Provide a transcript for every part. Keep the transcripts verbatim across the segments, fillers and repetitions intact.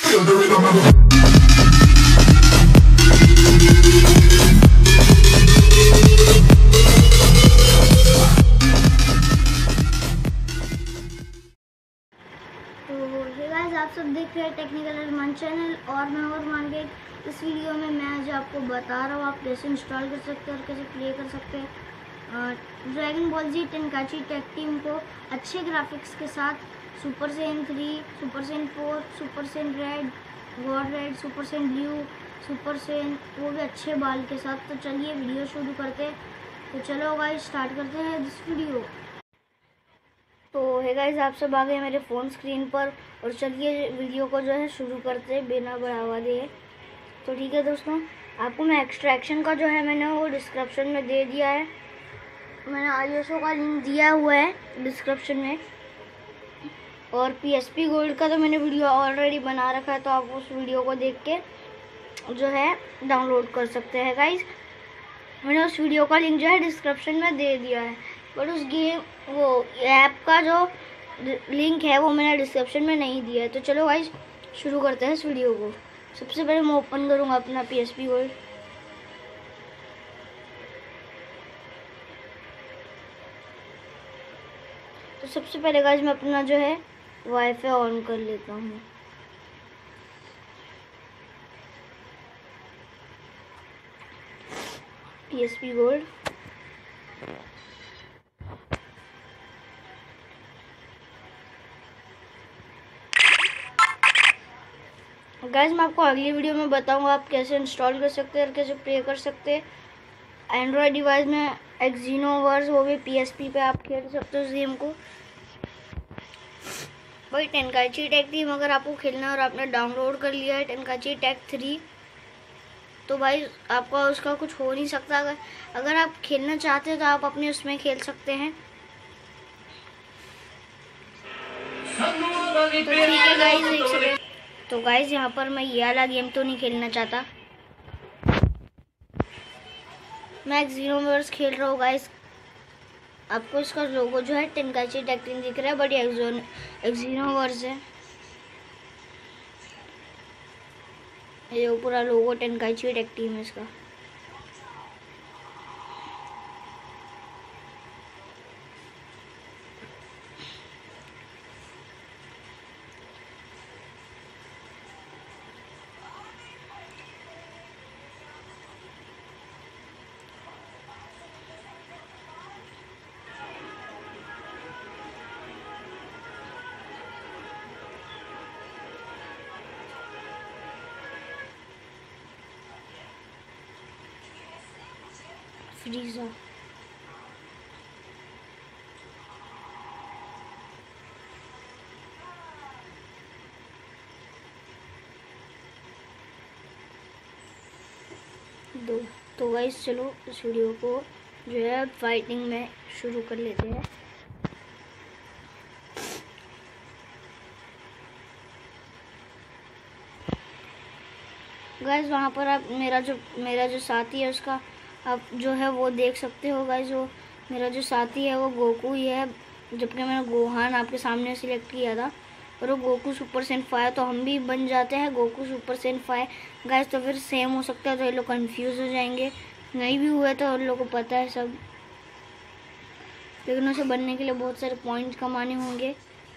Feel the rhythm of the आप सब देख रहे हैं टेक्निकल अरमान चैनल और मैं और मान के इस वीडियो में मैं आज आपको बता रहा हूँ आप कैसे इंस्टॉल कर सकते हैं और कैसे प्ले कर सकते हैं dragon ball Z Tenkaichi tag team को अच्छे ग्राफिक्स के साथ super saiyan three, super saiyan four, super saiyan red, god red, super saiyan blue, super saiyan वो भी अच्छे बाल के साथ। तो चलिए वीडियो शुरू करते हैं। तो चलो गाइस स्टार्ट करते हैं दिस वीडियो। तो है गाइस आप सब आ गए मेरे फ़ोन स्क्रीन पर और चलिए वीडियो को जो है शुरू करते हैं बिना बढ़ावा दिए। तो ठीक है दोस्तों, आपको मैं एक्सट्रैक्शन का जो है मैंने वो डिस्क्रिप्शन में दे दिया है। मैंने आई एस ओ का लिंक दिया हुआ है डिस्क्रिप्शन में और पी एस पी गोल्ड का तो मैंने वीडियो ऑलरेडी बना रखा है, तो आप उस वीडियो को देख के जो है डाउनलोड कर सकते हैं गाइस। मैंने उस वीडियो का लिंक जो है डिस्क्रिप्शन में दे दिया है, बट उस गेम वो ऐप का जो लिंक है वो मैंने डिस्क्रिप्शन में नहीं दिया है। तो चलो गाइस शुरू करते हैं इस वीडियो को। सबसे पहले मैं ओपन करूँगा अपना पी एस पी गोल्ड। तो सबसे पहले गाइस मैं अपना जो है वाईफाई ऑन कर लेता हूँ। P S P gold guys मैं आपको अगली वीडियो में बताऊंगा आप कैसे इंस्टॉल कर सकते हैं और कैसे प्ले कर सकते हैं एंड्रॉयड डिवाइस में एक्जीनोवर्स, वो भी पी एस पी पे आप खेल सकते हो इस गेम को। भाई टेनकाची टेक टीम अगर आपको खेलना है और आपने डाउनलोड कर लिया है टेनकाची टेक थ्री, तो भाई आपका उसका कुछ हो नहीं सकता। अगर अगर आप खेलना चाहते हैं तो आप अपने उसमें खेल सकते हैं। तो ठीक है गाइस, एक सेकंड। तो गाइस यहाँ पर मैं ये वाला गेम तो नहीं खेलना चाहता, मैं एक्जीनोवर्स खेल रहा हूँ गाइस। आपको इसका लोगो जो है टेनकाची टेक टीम दिख रहा है, बट ये एक्जीनोवर्स है। ये पूरा लोगो टेनकाची टेक टीम है इसका। फ्रीजा दो। तो गाइस चलो इस वीडियो को जो है फाइटिंग में शुरू कर लेते हैं। गाइस वहाँ पर आप मेरा जो मेरा जो साथी है उसका आप जो है वो देख सकते हो गाइस। वो मेरा जो साथी है वो गोकू ही है, जबकि मैंने गोहान आपके सामने सिलेक्ट किया था और वो गोकू सुपर सेन फाइव। तो हम भी बन जाते हैं Goku super saiyan five guys. तो फिर सेम हो सकता है, तो ये लोग कंफ्यूज हो जाएंगे। नहीं भी हुए तो उन लोगों को पता है सब, लेकिन उसे बनने के लिए बहुत सारे पॉइंट कमाने होंगे।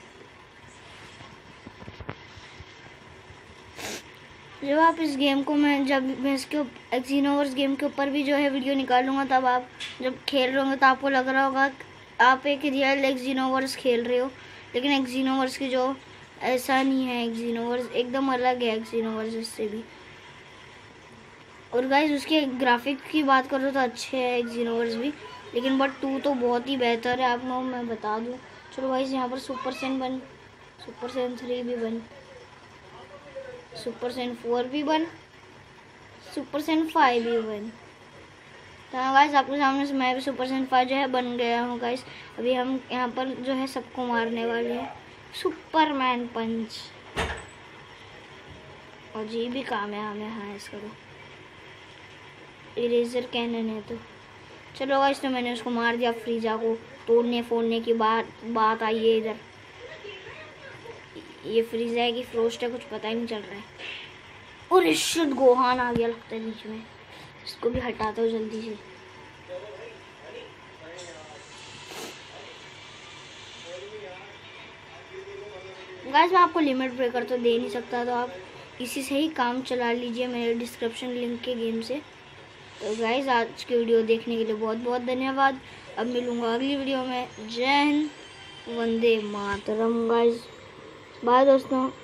जब आप इस गेम को मैं जब मैं इसके एक्जीनोवर्स गेम के ऊपर भी जो है वीडियो निकालूंगा, तब आप जब खेल रहे होंगे तो आपको लग रहा होगा आप एक रियल एक्जीनोवर्स खेल रहे हो, लेकिन एक्जीनोवर्स की जो ऐसा नहीं है। एक्जीनोवर्स एकदम अलग है एक्जीनोवर्स इससे भी। और गाइस उसके ग्राफिक की बात करो तो अच्छे है एक्जीनोवर्स भी, लेकिन बट टू तो बहुत ही बेहतर है, आप लोग मैं बता दूँ। चलो गाइस यहाँ पर सुपर सेन बन, सुपर सेन थ्री भी बन, सुपर सेन फोर भी बन, सुपर सेन फाइव भी बन। तो हाँ गाइस आपके सामने से मैं भी सुपर सेन फाइव जो है बन गया हूँ गाइस। अभी हम यहाँ पर जो है सबको मारने वाले हैं। सुपरमैन पंच और जी भी काम है हमें। हाँ इसका तो इरेजर कैनन है। तो चलो गाइस तो मैंने उसको मार दिया। फ्रीजा को तोड़ने फोड़ने की बात बात आई है इधर। ये फ्रीज है कि फ्रोस्ट है कुछ पता ही नहीं चल रहा है। और इश्शद गोहान आ गया लगता है बीच में, इसको भी हटाता हूँ जल्दी से। गाइस मैं आपको लिमिट ब्रेकर तो दे नहीं सकता, तो आप इसी से ही काम चला लीजिए मेरे डिस्क्रिप्शन लिंक के गेम से। तो गाइस आज की वीडियो देखने के लिए बहुत बहुत धन्यवाद। अब मिलूंगा अगली वीडियो में। जय हिंद, वंदे मातरम गाइस, बाय दोस्तों।